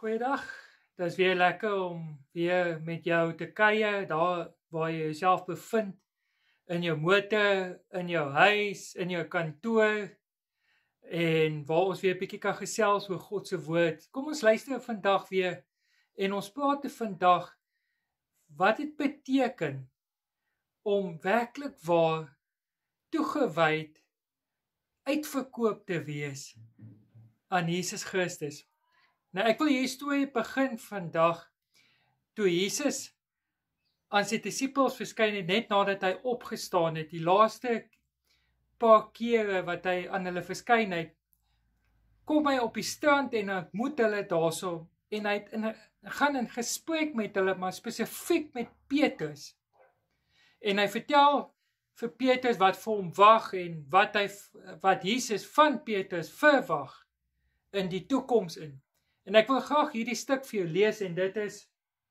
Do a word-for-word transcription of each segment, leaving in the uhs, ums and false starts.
Goeiedag, dit is weer lekker om weer met jou te kuier, daar waar jy jouself bevind, in jou motor, in jou huis, in jou kantoor, en waar ons weer 'n bietjie kan gesels oor God se woord. Kom ons luister vandag weer, en ons praat vandag, wat dit beteken, om werklik waar toegewyd, uitverkoop te wees, aan Jesus Christus. Nou ek wil hierdie storie begin vandag, toe Jesus aan sy disippels verskyn het, net nadat hy opgestaan het, die laaste paar kere wat hy aan hulle verskyn het, kom hy op die strand en ontmoet hulle daarso, en hy het in, gaan in gesprek met hulle, maar spesifiek met Petrus, en hy vertel vir Petrus wat vir hom wag, en wat, hy, wat Jesus van Petrus verwag, in die toekoms in. En ek wil graag hierdie stuk vir jou lees, en dit is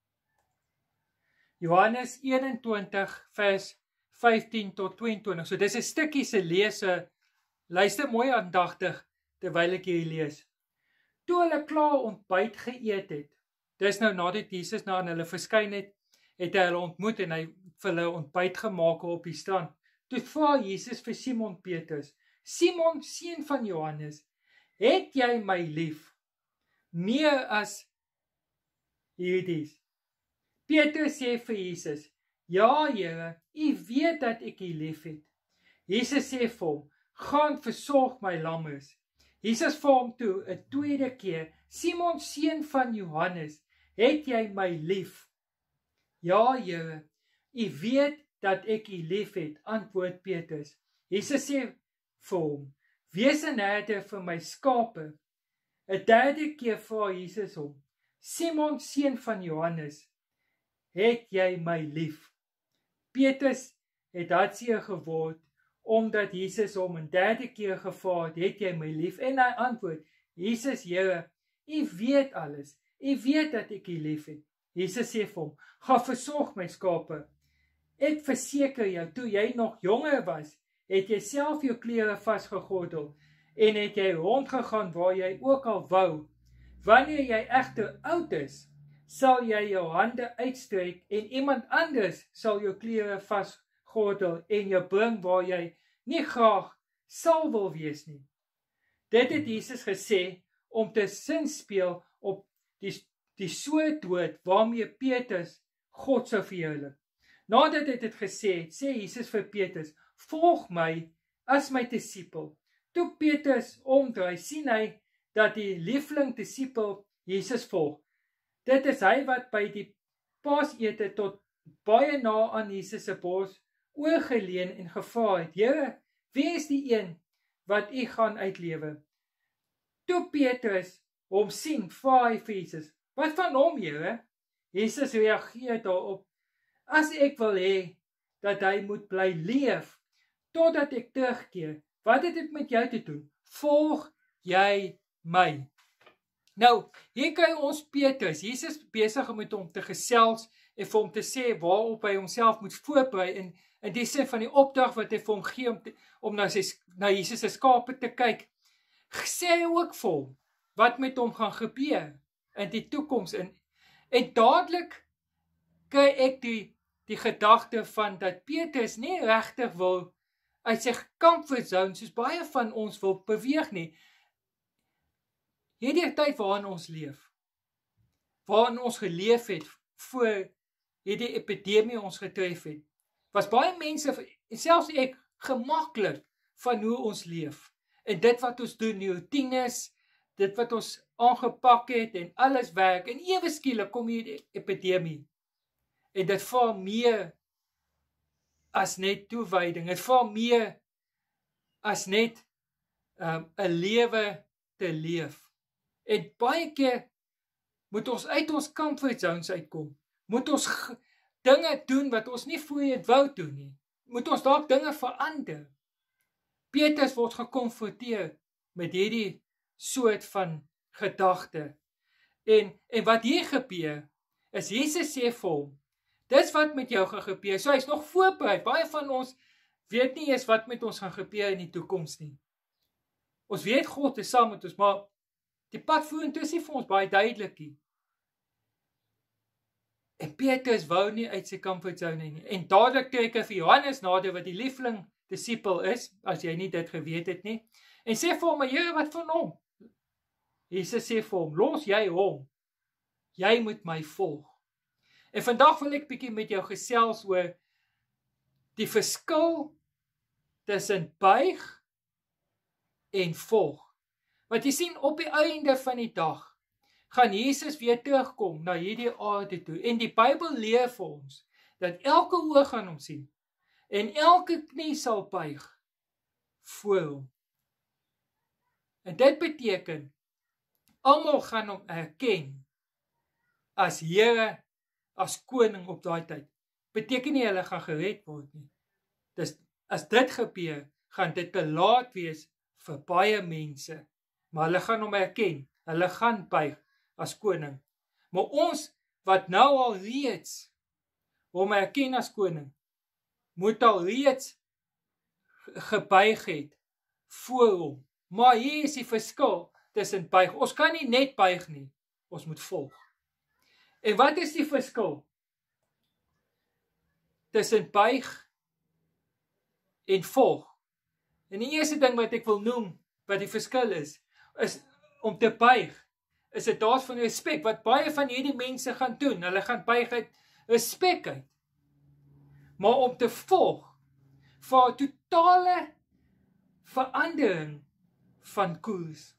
Johannes eenentwintig vers vyftien tot tweeëntwintig. So dis 'n stukkie se lese, luister mooi aandagtig, terwyl ek hierdie lees. Toe hulle klaar ontbyt geëet het, dis nou nadat Jesus nou aan hulle verskyn het, het hy hulle ontmoet, en hy vir hulle ontbyt gemaak op die strand. Toe vra Jesus vir Simon Petrus, Simon, seun van Johannes, het jy my lief? Meer as hierdie. Petrus sê vir Jesus, ja Here, u weet dat ek u lief het. Jesus sê vir hom, gaan versorg my lammers. Jesus vra hom toe 'n tweede keer, Simon seun van Johannes, het jy my lief? Ja Here, u weet dat ek u lief het, antwoord Petrus. Jesus sê vir hom, wees 'n herder vir my skape. 'n derde keer vra Jesus hom, Simon seun van Johannes, het jy my lief? Petrus het hartseer geword, omdat Jesus hom 'n derde keer gevra het, het jy my lief? En hy antwoord, Jesus Here, u weet alles, u weet dat ek u lief het. Jesus sê vir hom, ga versorg my skape. Ek verseker jou, toe jy nog jonger was, het jy self jou klere vasgegordel, en het jy rondgegaan waar jy ook al wou. Wanneer jy egter oud is, sal jy jou hande uitstrek, en iemand anders sal jou klere vasgordel, en jou bring waar jy nie graag sal wil wees nie. Dit het Jesus gesê, om te sinspeel op die, die soort dood, waarmee Petrus God sou verheerlik. Nadat hy dit gesê het, sê Jesus vir Petrus, volg my as my disipel. Toe Petrus omdraai, sien hy dat die liefling disipel Jesus volg. Dit is hy wat by die paasete tot baie na aan Jesus se bors oorgeleun en gevra het, Here, wie is die een wat u gaan uitlewe? Toe Petrus hom sien, vra hy vir Jesus, wat van hom, Here? Jesus reageer daarop, as ek wil hê dat hy moet bly leef, totdat ek terugkeer, wat het dit met jou te doen? Volg jy my? Nou, hier kry ons Petrus, Jesus besig om met hom te gesels, en vir hom te sê waarop hy homself moet voorberei, en in die sin van die opdrag wat hy vir hom gee, om, te, om na, sy, na Jesus se skape te kyk, sê hy ook vir hom, wat met hom gaan gebeur, in die toekoms, en, en dadelik kry ek die, die gedagte van, dat Petrus nie regtig wil, uit sy comfortzone, soos baie van ons wil beweeg nie. Hierdie tyd waarin ons leef, waarin ons geleef het, voor hierdie epidemie ons getref het, was baie mense, selfs ek, gemaklik van hoe ons leef, en dit wat ons doen, die routines, dit wat ons aangepak het, en alles werk, en ewe skielik kom hierdie epidemie, en dit vra meer, as net toewyding, het vra meer as net um, 'n lewe te leef. En baie keer moet ons uit ons comfort zones uitkom, moet ons dinge doen wat ons nie voorheen wou doen nie, moet ons dalk dinge verander. Petrus word gekonfronteer met hierdie soort van gedagte. En, en wat hier gebeur, is Jesus sê vir hom, dis wat met jou gaan gebeur, so hy is nog voorberei, baie van ons weet nie eens wat met ons gaan gebeur in die toekoms nie. Ons weet God is saam met ons, maar Die pad vorentoe is nie vir ons baie duidelik nie. En Petrus wou nie uit sy comfortzone nie. En dadelik trek hy vir Johannes nader, wat die liefling disipel is, as jy nie dit geweet het nie, en sê vir hom, Here, wat van hom? Jesus sê vir hom, los jy hom, jy moet my volg. En vandag wil ek bietjie met jou gesels oor die verskil tussen buig en volg. Want jy sien, op die einde van die dag, gaan Jesus weer terugkom na hierdie aarde toe. En die Bybel leer vir ons, dat elke oog gaan hom sien, en elke knie sal buig voor hom. En dit beteken, almal gaan hom erken, as Here, as koning op daai tyd. Beteken nie hulle gaan gered word nie. Dus as dit gebeur, gaan dit te laat wees vir baie mense. Maar hulle gaan hom erken, hulle gaan buig as koning. Maar ons, wat nou al reeds hom erken as koning, moet al reeds gebuig het voor hom. Maar hier is die verskil tussen buig. Ons kan nie net buig nie, ons moet volg. En wat is die verskil tussen buig en volg? En die eerste ding wat ek wil noem, wat die verskil is, is om te buig, is 'n daad van respek, wat baie van hierdie mense gaan doen. Hulle gaan buig uit respek uit. Maar om te volg, vir 'n totale verandering van koers.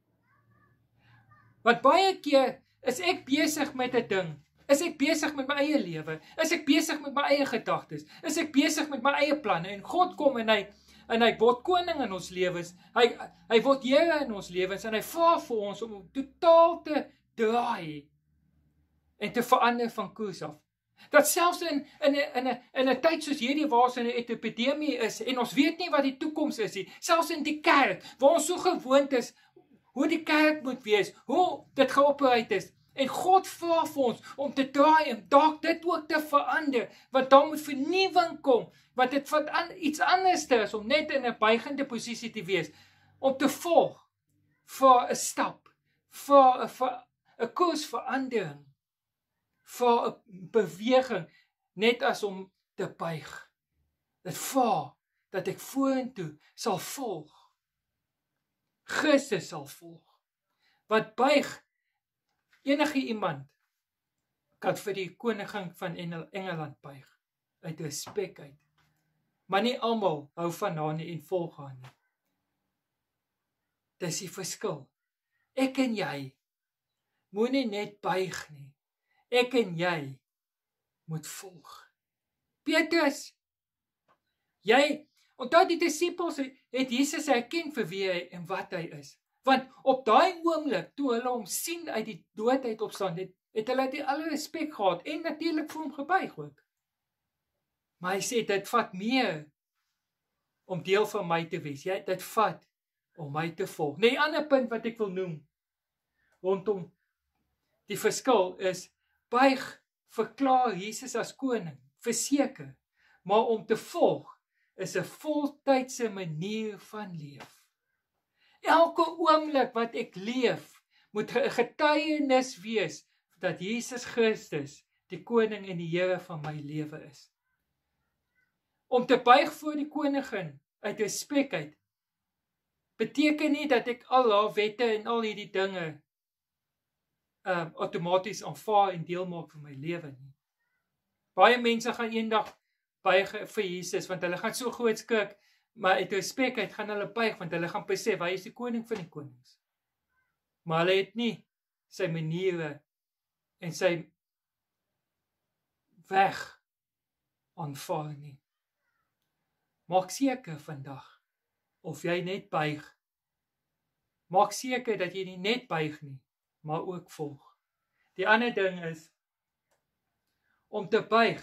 Want baie keer is ek besig met 'n ding, is ek besig met my eie lewe, is ek besig met my eie gedagtes, is ek besig met my eie planne, en God kom en hy, en hy word koning in ons lewens, hy, hy word Here in ons lewens, en hy vra vir ons om totaal te draai, en te verander van koers af. Dat selfs in, in, in, in, in 'n tyd soos hierdie, waar ons in 'n epidemie is, en ons weet nie wat die toekoms is nie, selfs in die kerk, waar ons so gewoond is, hoe die kerk moet wees, hoe dit geopereer is, en God vra vir ons om te draai, en dalk dit ook te verander, want dan moet vernuwing kom, want dit vat an, iets anders is, om net in 'n buigende posisie te wees, om te volg, vir 'n stap, vir 'n koersverandering, vir 'n beweging, net as om te buig. Dit vra, dat ek vorentoe sal volg, Christus sal volg, wat buig, enige iemand kan vir die koningin van Engeland buig, uit respek uit. Maar nie almal hou van haar nie en volg haar nie. Dis die verskil. Ek en jy moenie net buig nie. Ek en jy moet volg. Petrus, jy, onthou die disippels het Jesus herken vir wie hy en wat hy is. Want op daai oomblik, toe hulle hom sien uit die dood uit opstaan, het, het hulle die alle respek gehad, en natuurlik vir hom gebuig ook. Maar hy sê, dit vat meer om deel van my te wees. Jy, dit vat om my te volg. Nee, 'n ander punt wat ek wil noem, rondom die verskil is, buig verklaar Jesus as koning, verseker, maar om te volg, is 'n voltydse manier van leef. Elke oomblik wat ek leef, moet 'n getuienis wees, dat Jesus Christus, die koning en die Here van my lewe is. Om te buig voor die koningin, uit respek uit, beteken nie dat ek al haar wette en al hierdie dinge um, outomaties aanvaar en deel maak van my lewe nie. Baie mense gaan eendag buig vir Jesus, want hulle gaan so groot skrik, maar uit respek uit gaan hulle buig, want hulle gaan besef, hy is die koning van die konings. Maar hulle het nie sy maniere en sy weg aanvaar nie. Maak seker vandag, of jy net buig. Maak seker dat jy nie net buig nie, maar ook volg. Die ander ding is, om te buig,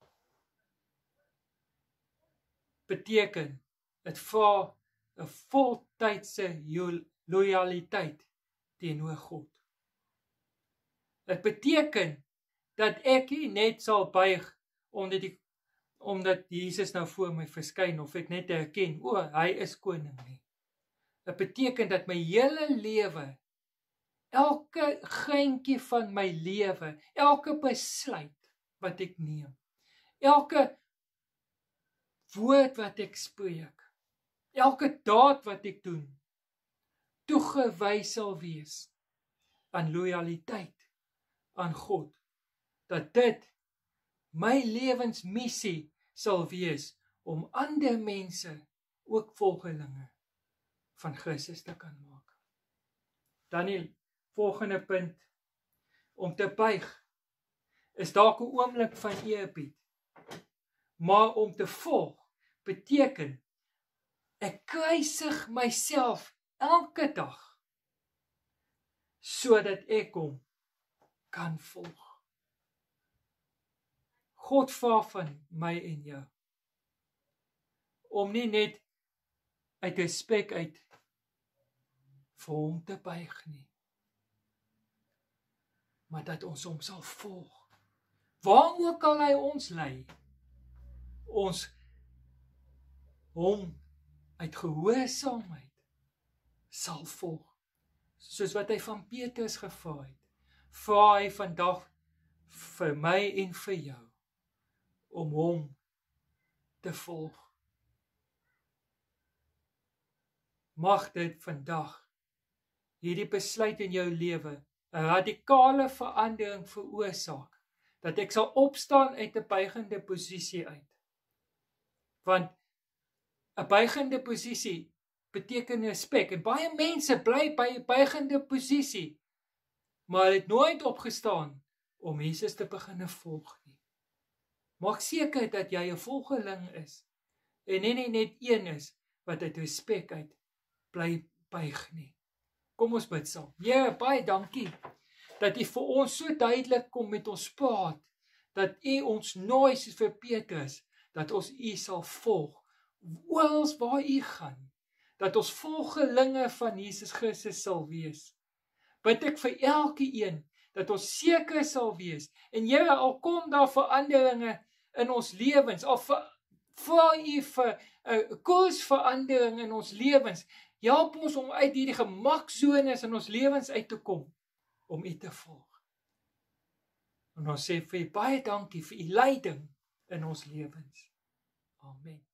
beteken, het vra 'n voltydse loyaliteit teenoor God. Het beteken, dat ek nie net sal buig, omdat, die, omdat Jesus nou voor my verskyn, of ek net herken, o, hy is koning nie. Het beteken dat my hele lewe elke greintjie van my lewe, elke besluit wat ek neem, elke woord wat ek spreek, elke daad wat ek doen, toegewys sal wees aan loyaliteit aan God, dat dit my lewensmissie sal wees om ander mense, ook volgelinge van Christus te kan maak. Dan die volgende punt, om te buig, is dalk 'n oomblik van eerbied, maar om te volg beteken ek kruisig myself elke dag sodat ek hom kan volg. God vra van my en jou om nie net uit respek uit vir hom te buig nie, maar dat ons hom sal volg. Waar ook al hy ons lei, ons hom uit gehoorsaamheid sal volg. Soos wat hy van Petrus gevra het, vra hy vandag vir my en vir jou om hom te volg. Mag dit vandag hierdie besluit in jou lewe 'n radikale verandering veroorsaak, dat ek sal opstaan uit 'n buigende posisie uit. Want 'n buigende posisie beteken respek, en baie mense bly by 'n buigende posisie, maar hulle het nooit opgestaan om Jesus te begin volg nie. Maak seker dat jy 'n volgeling is, en nie net een is wat uit respek uit bly buig nie. Kom ons bid saam. Here, baie dankie dat U vir ons so duidelik kom met ons praat, dat U ons nooi soos vir Petrus, dat ons U sal volg, oral waar U gaan, dat ons volgelinge van Jesus Christus sal wees. Bid ek vir elke een, dat ons seker sal wees, en Here, al kom daar veranderinge in ons lewens, al vra U vir 'n koersverandering in ons lewens, help ons om uit hierdie gemaksones in ons lewens uit te kom, om U te volg. En ons sê vir U baie dankie vir U leiding in ons lewens. Amen.